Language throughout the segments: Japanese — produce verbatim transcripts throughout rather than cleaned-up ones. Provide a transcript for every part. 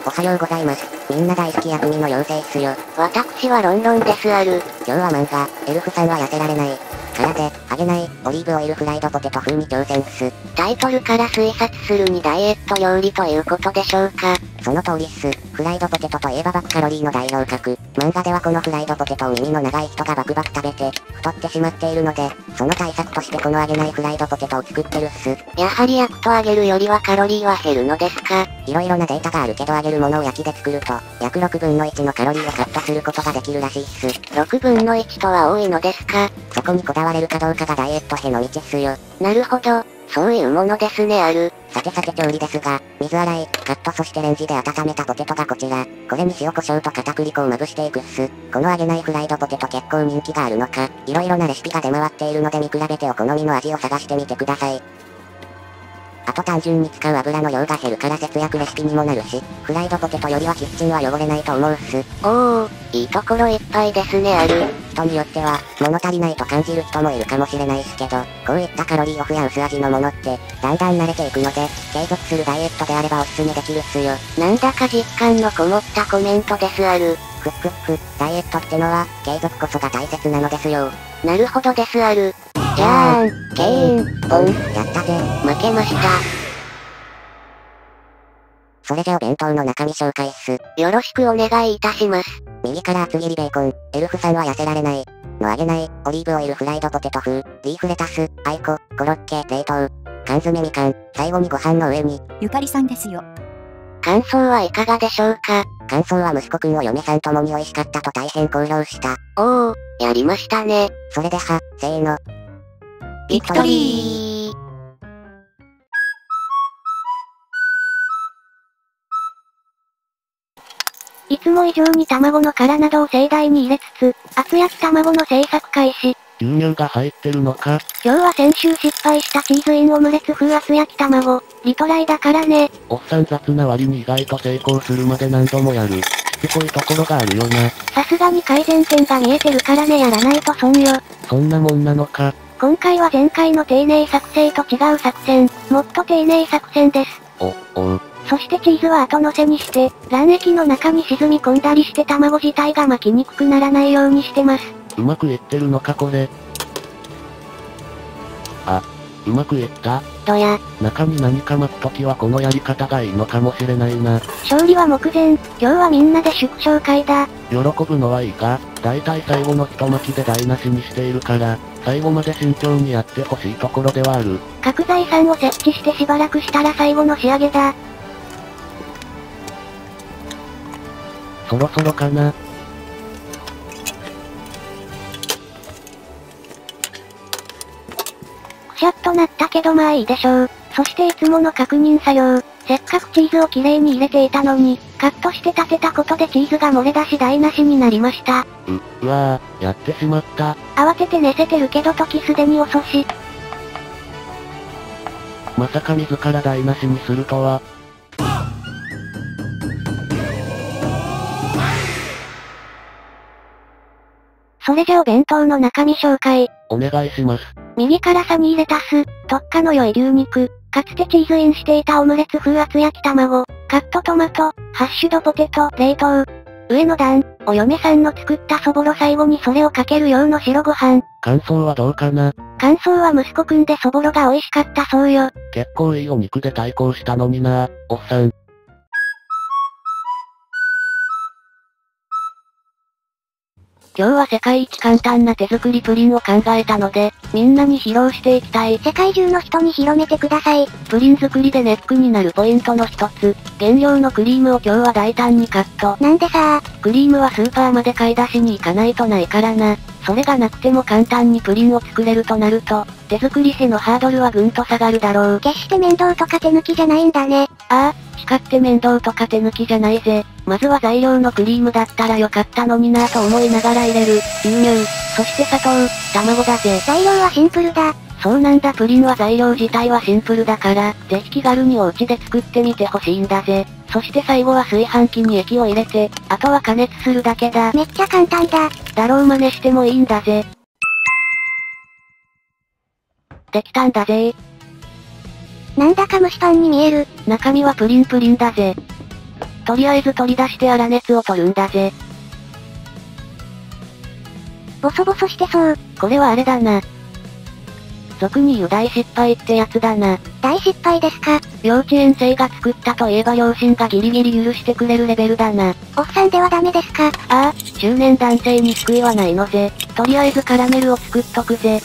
おはようございます。みんな大好き薬味の妖精っすよ。 私はロンロンですある。 今日は漫画、エルフさんは痩せられない。からで、揚げない、オリーブオイルフライドポテト風に挑戦っす。 タイトルから推察するにダイエット料理ということでしょうか。 その通りっす。フライドポテトといえばバカカロリーの代表格。漫画ではこのフライドポテトを耳の長い人がバクバク食べて、太ってしまっているので、その対策としてこの揚げないフライドポテトを作ってるっす。 やはり焼くと揚げるよりはカロリーは減るのですか。 色々なデータがあるけど揚げるものを焼きで作ると、約ろくぶんのいちのカロリーをカットすることができるらしいっす。 ろくぶんのいちとは多いのですか。 そこにこだわれるかどうかがダイエットへの道っすよ。 なるほど、そういうものですねある。 さてさて調理ですが、水洗い、カットそしてレンジで温めたポテトがこちら。これに塩コショウと片栗粉をまぶしていくっす。この揚げないフライドポテト結構人気があるのか、色々なレシピが出回っているので見比べてお好みの味を探してみてください。あと単純に使う油の量が減るから節約レシピにもなるし、フライドポテトよりはキッチンは汚れないと思うっす。 おー、いいところいっぱいですねある。 人によっては、物足りないと感じる人もいるかもしれないっすけど、こういったカロリーオフや薄味のものって、だんだん慣れていくので、継続するダイエットであればおすすめできるっすよ。 なんだか実感のこもったコメントですある。 ふっふっふ、ダイエットってのは、継続こそが大切なのですよ。 なるほどですある。じゃーん、けーん、ポン。 やったぜ。 負けました。 それじゃお弁当の中身紹介っす。 よろしくお願いいたします。 右から厚切りベーコン、エルフさんは痩せられない。の揚げない、オリーブオイルフライドポテト風、リーフレタス、アイコ、コロッケ、冷凍、缶詰みかん、最後にご飯の上に。 ゆかりさんですよ。 感想はいかがでしょうか。 感想は息子くんお嫁さんともに美味しかったと大変高揚した。 おー、やりましたね。 それでは、せーの。 ビクトリー。いつも以上に卵の殻などを盛大に入れつつ、厚焼き卵の製作開始。 牛乳が入ってるのか。 今日は先週失敗したチーズインオムレツ風厚焼き卵、リトライだからね。 おっさん雑な割に意外と成功するまで何度もやる。しつこいところがあるよな。 さすがに改善点が見えてるからねやらないと損よ。 そんなもんなのか。 今回は前回の丁寧作成と違う作戦、もっと丁寧作戦です。 お、おう。 そしてチーズは後乗せにして、卵液の中に沈み込んだりして卵自体が巻きにくくならないようにしてます。 うまくいってるのかこれ。あ、うまくいった。 どや。 中に何か巻くときはこのやり方がいいのかもしれないな。 勝利は目前、今日はみんなで祝勝会だ。 喜ぶのはいいが、だいたい最後の一巻きで台無しにしているから、最後まで慎重にやってほしいところではある。 角材さんを設置してしばらくしたら最後の仕上げだ。 そろそろかな。 くしゃっとなったけどまあいいでしょう。そしていつもの確認作業。せっかくチーズをきれいに入れていたのに、カットして立てたことでチーズが漏れ出し台無しになりました。 う、うわぁ、やってしまった。 慌てて寝せてるけど時すでに遅し。 まさか自ら台無しにするとは。 それじゃお弁当の中身紹介。 お願いします。 右からサニーレタス、特価の良い牛肉、かつてチーズインしていたオムレツ風厚焼き卵、カットトマト、ハッシュドポテト、冷凍。上の段、お嫁さんの作ったそぼろ最後にそれをかける用の白ご飯。 感想はどうかな。 感想は息子くんでそぼろが美味しかったそうよ。 結構いいお肉で対抗したのにな、おっさん。今日は世界一簡単な手作りプリンを考えたので、みんなに披露していきたい。 世界中の人に広めてください。 プリン作りでネックになるポイントの一つ。原料のクリームを今日は大胆にカット。 なんでさー。クリームはスーパーまで買い出しに行かないとないからな。それがなくても簡単にプリンを作れるとなると、手作りへのハードルはぐんと下がるだろう。 決して面倒とか手抜きじゃないんだね。 ああ、叱って面倒とか手抜きじゃないぜ。まずは材料のクリームだったらよかったのになぁと思いながら入れる。牛乳、そして砂糖、卵だぜ。 材料はシンプルだ。 そうなんだプリンは材料自体はシンプルだから、ぜひ気軽にお家で作ってみてほしいんだぜ。そして最後は炊飯器に液を入れて、あとは加熱するだけだ。 めっちゃ簡単だ。 だろう真似してもいいんだぜ。できたんだぜなんだか蒸しパンに見える。 中身はプリンプリンだぜ。 とりあえず取り出して粗熱を取るんだぜ。 ボソボソしてそう。 これはあれだな。俗に言う大失敗ってやつだな。 大失敗ですか？ 幼稚園生が作ったといえば両親がギリギリ許してくれるレベルだな。 おっさんではダメですか？ ああ、中年男性に救いはないのぜ。とりあえずカラメルを作っとくぜ。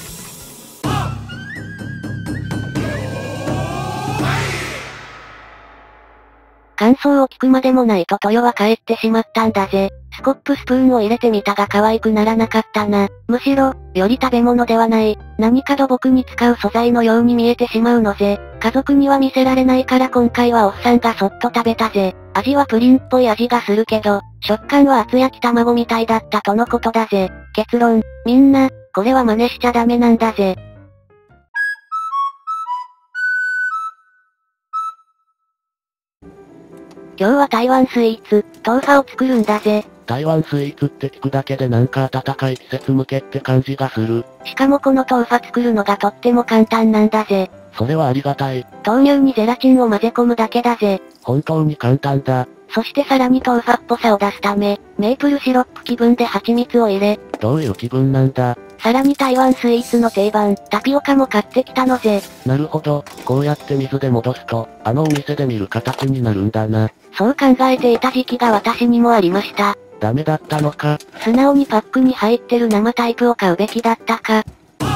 感想を聞くまでもないとトヨは帰ってしまったんだぜ。スコップスプーンを入れてみたが可愛くならなかったな。むしろ、より食べ物ではない、何か土木に使う素材のように見えてしまうのぜ。家族には見せられないから今回はおっさんがそっと食べたぜ。味はプリンっぽい味がするけど、食感は厚焼き卵みたいだったとのことだぜ。結論、みんな、これは真似しちゃダメなんだぜ。今日は台湾スイーツ、トウファを作るんだぜ。 台湾スイーツって聞くだけでなんか暖かい季節向けって感じがする。 しかもこのトウファ作るのがとっても簡単なんだぜ。 それはありがたい。 豆乳にゼラチンを混ぜ込むだけだぜ。 本当に簡単だ。 そしてさらにトウファっぽさを出すため、メープルシロップ気分で蜂蜜を入れ。 どういう気分なんだ？ さらに台湾スイーツの定番、タピオカも買ってきたのぜ。 なるほど、こうやって水で戻すと、あのお店で見る形になるんだな。 そう考えていた時期が私にもありました。 ダメだったのか。 素直にパックに入ってる生タイプを買うべきだったか。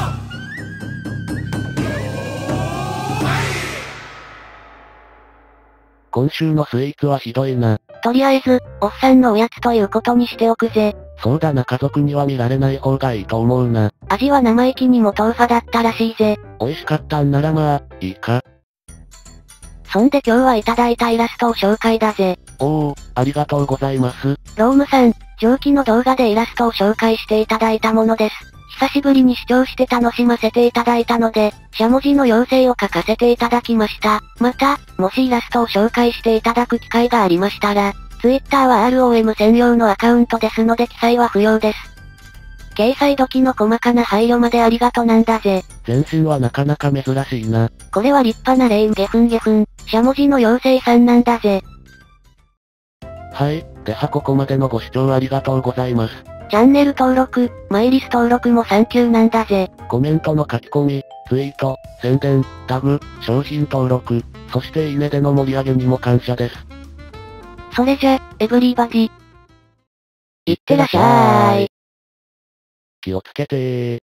今週のスイーツはひどいな。 とりあえず、おっさんのおやつということにしておくぜ。 そうだな、家族には見られない方がいいと思うな。 味は生意気にもトウファだったらしいぜ。 美味しかったんならまあ、いいか。 そんで今日はいただいたイラストを紹介だぜ。 おー、ありがとうございます。 ロームさん、上記の動画でイラストを紹介していただいたものです。久しぶりに視聴して楽しませていただいたので、しゃもじの妖精を描かせていただきました。また、もしイラストを紹介していただく機会がありましたら、Twitter は アールオーエム 専用のアカウントですので記載は不要です。掲載時の細かな配慮までありがとなんだぜ。 全身はなかなか珍しいな。 これは立派なレインゲフンゲフン、しゃもじの妖精さんなんだぜ。 はい、ではここまでのご視聴ありがとうございます。 チャンネル登録、マイリス登録もサンキューなんだぜ。 コメントの書き込み、ツイート、宣伝、タグ、商品登録、そしていいねでの盛り上げにも感謝です。 それじゃ、エブリバディ。いってらっしゃーい。 気をつけてー。